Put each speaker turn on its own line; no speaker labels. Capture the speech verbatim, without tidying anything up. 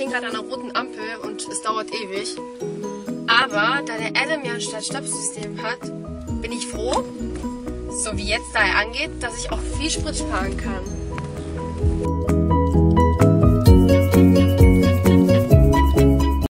stehen gerade an einer roten Ampel und es dauert ewig. Aber da der Adam ja ein Start-Stopp-System hat, bin ich froh, so wie jetzt da er angeht, dass ich auch viel Sprit sparen kann.